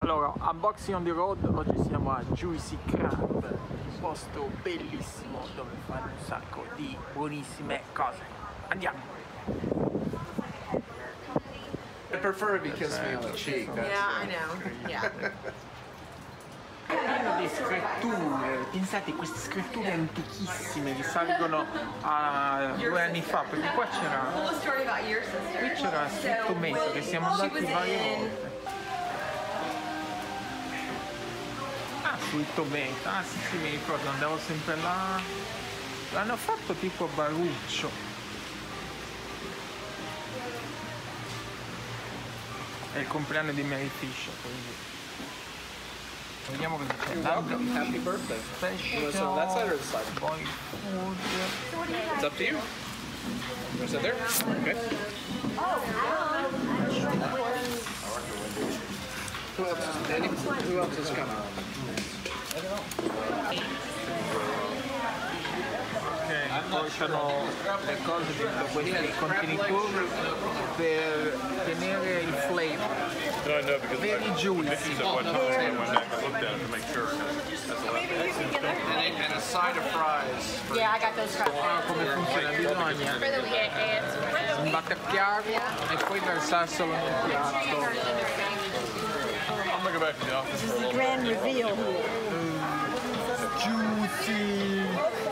Allora, unboxing on the road, oggi siamo a Juicy Crab, un posto bellissimo dove fanno un sacco di buonissime cose. Andiamo! I prefer it because we have a cheek. Yeah, I know. Yeah. Pieno di scritture, pensate queste scritture antichissime risalgono a 2 anni fa, perché qua c'era scritto Mesa che siamo andati varie volte. Ah, sul Tometa, ah sì mi ricordo, andavo sempre là, l'hanno fatto tipo a Baruccio. È il compleanno di Mary Fisher, quindi. Vediamo cosa c'è. Happy birthday. Special, So that side or this side? boy food. It's up to you. You want to sit there? Okay. Who else is coming? Portano le cose dentro questi contenitori per tenere il flavor. Very juicy. And a side of fries. Yeah, I got those fries. Come funziona? Bisogna sbatterchiarlo e poi versarselo nel piatto. I'm gonna go back to the office. This is the grand reveal here. Juicy.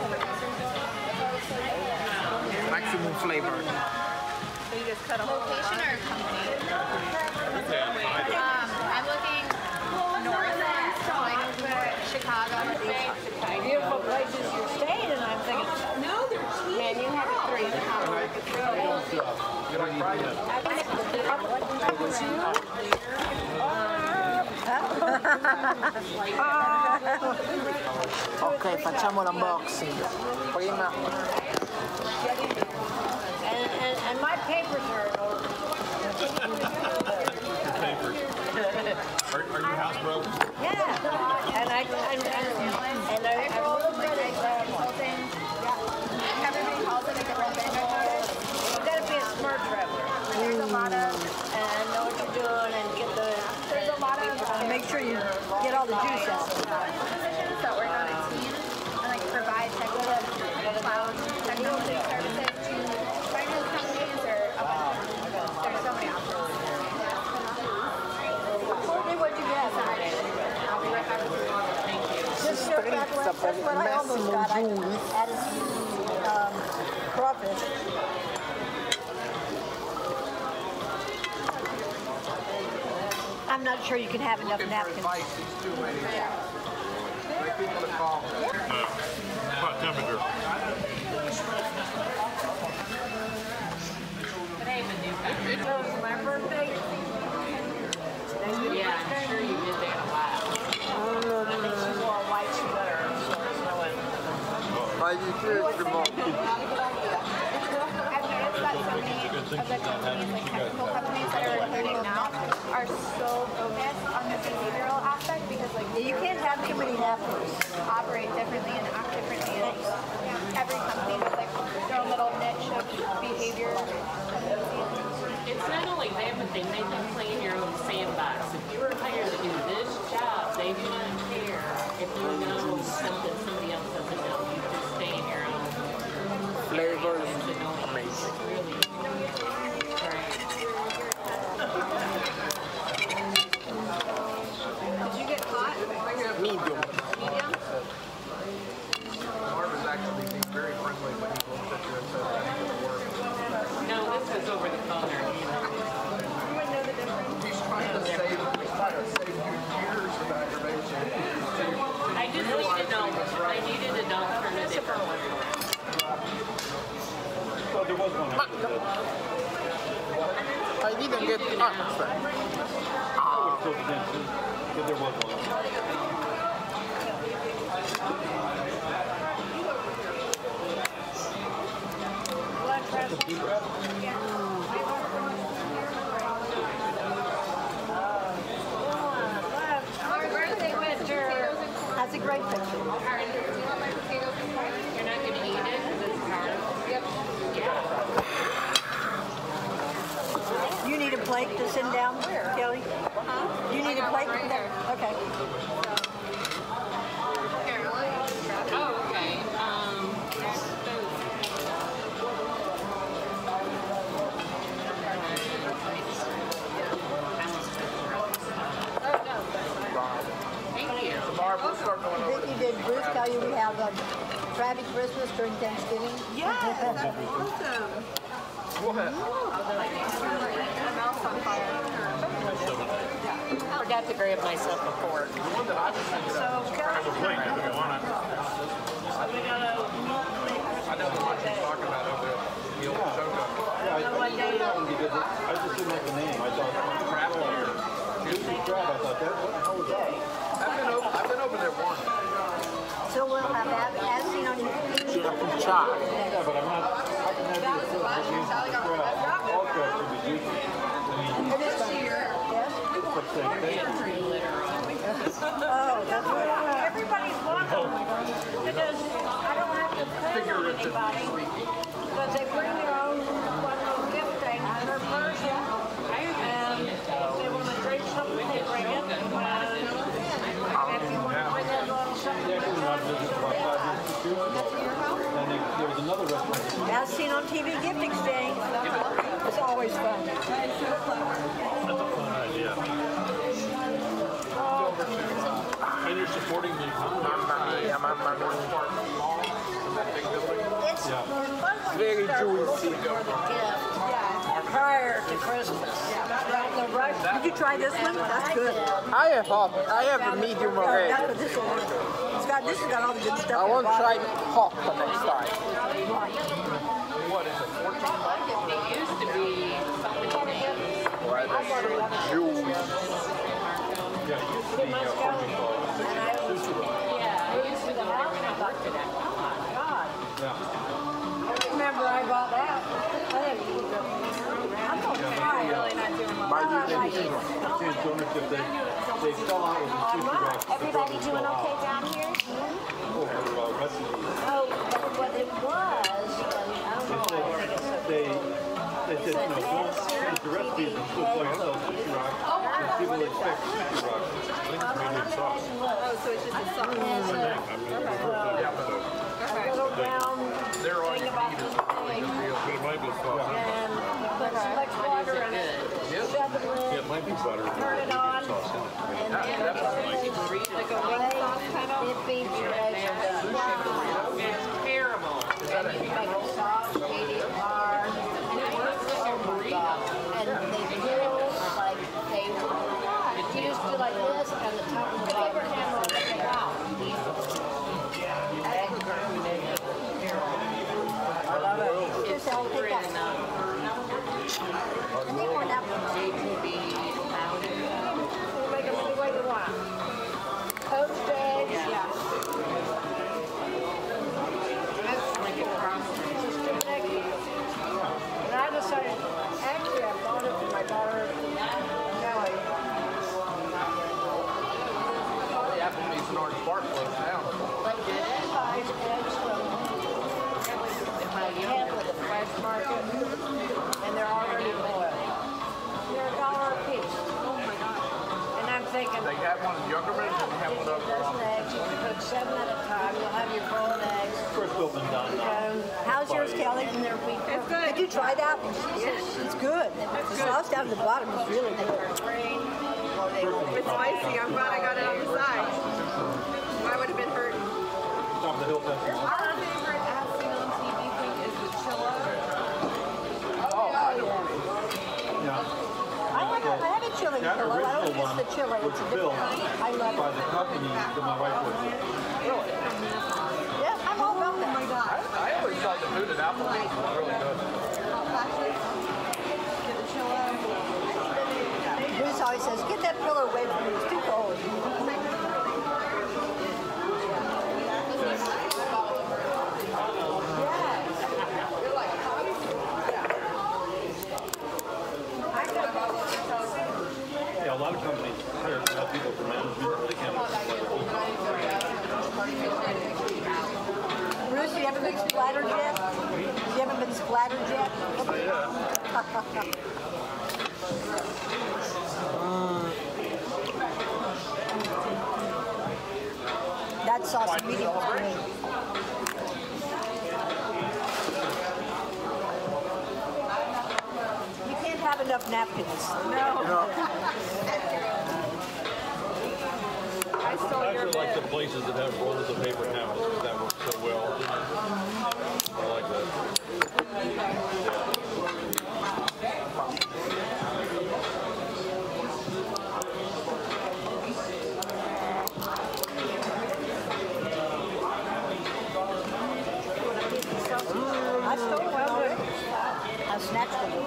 Maximum flavor. So you just cut a location or a company? I'm looking north, like Chicago. Beautiful places you're staying, and I'm thinking, no, they're cheap. Man, you have three. You like fries? Ok, facciamo l'unboxing. Prima. And my papers are in order. Are your house broken? Yeah. And I wrote that Everybody calls it like a real big notice. you gotta be a smart traveler. There's a lot of, And know what you're doing and get the, there's a lot of make sure you get all the juice out. positions that work on a team and like provide technical cloud technology services to finance companies or there's so many options. Courtney, what'd you get? I'll be right back with you. Just stir back left. That's what I almost got. I added some crawfish. I'm not sure you can have enough napkins. These two ladies. Like people to call. Hot temperature. So it's my birthday. Yeah, I'm sure you did that a lot. I think she wore a white sweater, so there's no way. Vai di Cesimo. I've noticed that so many of the companies, like technical companies that are recruiting now, are so focused on the behavioral aspect because like You can't have too many napkins. operate differently and act differently. And every company has like their own little niche of behavior. It's not only that, but they make you play in your own sandbox. If you were hired to do this job, they do not care if you know something somebody else doesn't know. You just stay in your own Flavors to know it. amazing. Really. Did you get hot? Medium. Medium? Marv is actually being very friendly when he looks at you and says, I need to work. No, this is over the counter. You wouldn't know the difference. He's trying to save you years of aggravation. I just needed an alternative. So there was one. I didn't get the answer. There was one. That's a great picture. Do you want my potatoes and corn? You're not going to eat it because it's hard. Yep. Yeah. You need a plate to send down, Kelly? You need a plate to have Krabby Christmas during Thanksgiving. Yes, that's awesome. Forgot to grab myself a fork. So, Carol, I know the one you're talking about over there. The old Shogo. Yeah, that one because I just didn't like the name. I thought crab here. Juicy crab. I thought that. What the hell was that? I've been over there once. So we'll have as seen on TV. Ciao. Yeah, but I'm not. How can that be a food? Just using the crab. All crab should be juicy. I mean, It is fun. Yes? it's like saying thank you. Oh, that's right. everybody's welcome because I don't have to pay anybody. Because they bring their own one of those gift things in their person. And if they want to drink something, they bring it. And if you want to bring a little something, Yeah, because I visited about 5 years ago. And there was another restaurant. As seen on TV gift exchange. It's always fun. That's a fun idea. And you're supporting the economy. It's Yeah. fun when Very you start juicy. prior to Christmas. The rush. Did you try this one? That's good. I have hot. I have a medium already. That's what this one is. This has got all the good stuff. I in won't the try bottom. hot the next time. What is it, 14 bucks? It used to be something Juice. Yeah, it used to be what we call sushi roll. Yeah, I used to go there when I worked at that. Oh my God. Yeah. Remember, I bought that. I'm going to try it. Really not doing well. I like it. Change ownership. They fell out with the sushi roll. Everybody doing okay down here? Over recipes. Oh, what it was, I don't know. They said, don't change the recipes and still call yourself sushi rock. Because people expect sushi rock. I think it's medium sauce. oh, so it's just a sauce. A little brown They're all you can eat is really good deal. But it might be sauce. and put so much water in it. Shove it Yeah, in. it might be butter. Turn it on. Sauce in it. And then Like a wing sauce kind of. dipping treasure. It's terrible. And you make a sauce, medium hard. And it works like a burrito. And they feel like they used to like this, and the top of the Abraham will take it out. It's over in And they weren't that much. JTB powder. Make them any way you want. Poached eggs. Yeah. Like a cross. And I decided, actually, I bought it for my daughter, Kelly. The Applebee's in Orange Park closed down. But she buys eggs from Tampa, the fresh market, and they're already boiled. They're $1 a piece. Oh my God. And I'm thinking, They have one in Youngerman and they have if one you over dozen on. eggs, you can cook 7 at a time. You'll have your boiled eggs. First opened down now. How's yours, Kelly? It's good. Did you try that? Yes. It's good. The sauce down at the bottom is really good. It's spicy. I'm glad I got it on the side. I would have been hurting. Top of the hill festival. Our favorite as seen on TV thing is the chilla. Yeah. I have a chili That pillow. I don't original use one the chili. was It's a built different kind. I love by it. the company that my wife worked with. Yeah, I'm all about that. Oh my God. I always thought the food at Applebee's was really good. Bruce always says, get that pillow away from me. It's too cold. Yeah, a lot of companies hire people for management. They can't Bruce, you ever been splattered yet? You haven't been splattered yet? That sauce medium was great. You can't have enough napkins. No. I stole your actually like the bit. places that have rolls of paper towels because that works so well. I like that. I stole one. I snatched it.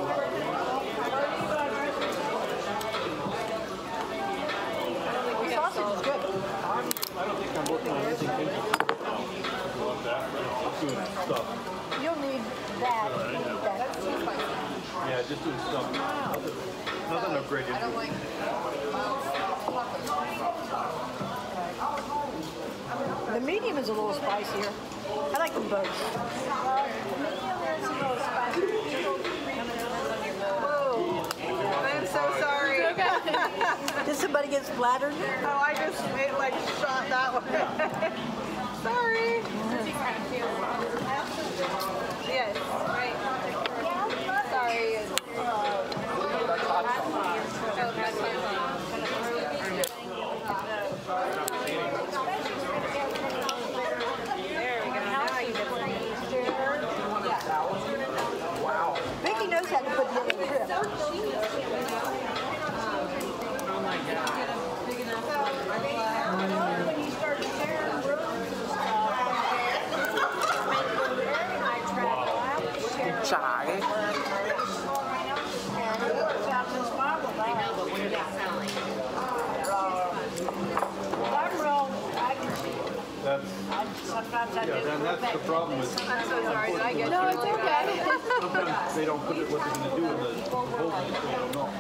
The sausage is good. I don't think I'm working on anything interesting now. Like that. Just doing stuff. You'll need that. You'll need that. Yeah, just doing stuff. Nothing of great interest. The medium is a little spicier. I like them both. Whoa. I'm so sorry. Did somebody get splattered? Oh, I just like shot that way. Sorry. Yes, right. Sorry. Vicky knows how to put it in the crib. Oh my God. When you start tearing rooms and stuff, when Mary and I travel, I always share Ciao. and it works out this marble. I know, but what are they selling? I'm wrong. I can see. That's, Sometimes I yeah, do. then that's the problem with I'm so sorry. Did I get No, you it's really okay. bad? sometimes they don't put it what they're going to do in the proposal, so they don't know.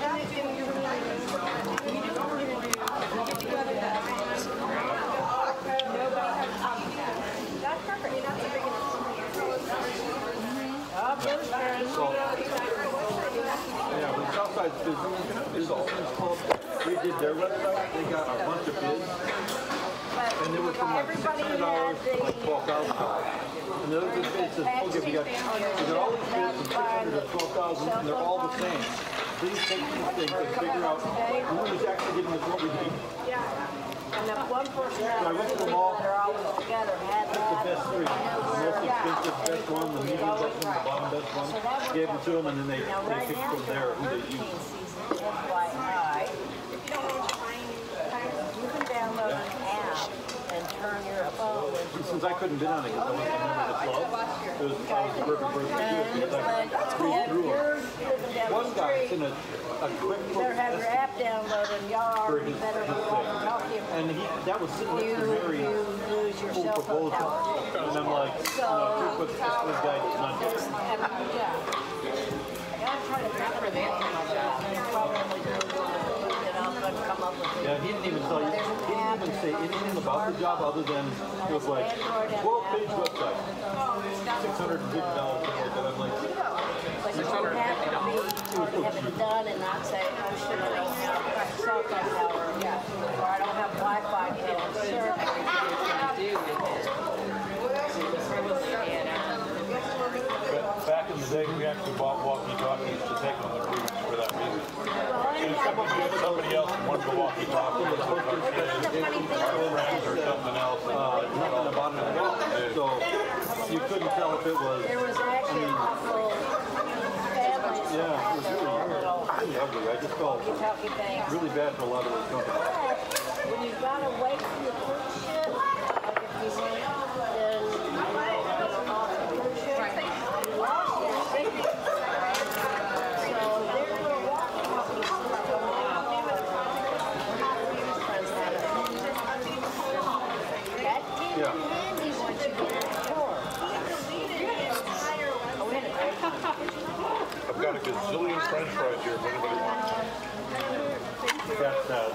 So, yeah, when Southside's business is all things called, they did their website, they got a bunch of bids, and they were from like $600 to like $12,000. And the other bid says, okay, we got all these bids from $600 to $12,000, and they're all the same. Please take these things and figure out who is actually giving us what we need. And if one person So I went to the mall, they're always together, had the that. best three, the most expensive, best one, the medium best one, the bottom best one, gave it to them, and then they picked from there who they used. FYI, you can download an app and turn your phone into Since I couldn't bid on it because I was a member of the club, I was the perfect person to do it because I read through them. One guy sent a quick better have your app downloaded and y'all for already his better be walking talking. and that was sitting next to Mary's You lose your full cell phone proposal. tower. And I'm like, no, here's what this guy does not do. Yeah, he didn't even tell you, he didn't even say anything about the job other than it was like 12-page website, $650. And I'm like, But you don't have to have it done and not say, oh shit, I don't have cell phone tower, or I don't have Wi-Fi back in the day, we actually bought walkie-talkies to take on the cruise for that reason. And somebody else wanted the walkie-talkie or friends or something else. Nothing about it at all. So you couldn't tell if it was, There was actually a couple families yeah, it was really ugly. I just felt talking things. really bad for a lot of those companies. But when you gotta wait for your cruise ship, like if you went, then off the cruise ship, you lost your ticket. So there were walkie-talkie systems. That came in handy once you get the tour. Oh, we had a great time. I've got a gazillion French fries here if anybody wants. That's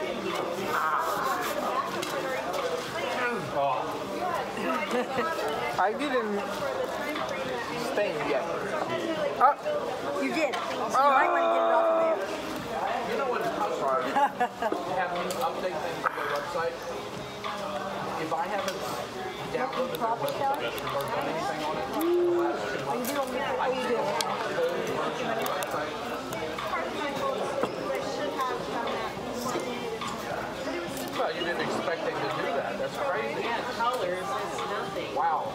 I didn't stain yet. You did. So you might want to get it off of there. You know when have these update things to their website? If I haven't downloaded their Profit website center? or done anything on it, You do them, oh, you do. well, you didn't That's crazy. Yeah, colors, it's nothing. Wow.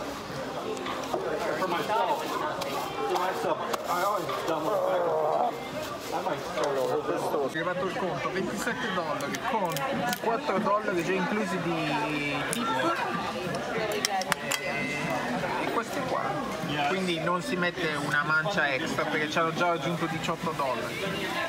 For myself, I always double back and forth. I might start over this. Ho arrivato il conto, $27 con $4 già inclusi di tip e questi qua. Quindi non si mette una mancia extra perché ci hanno già raggiunto $18.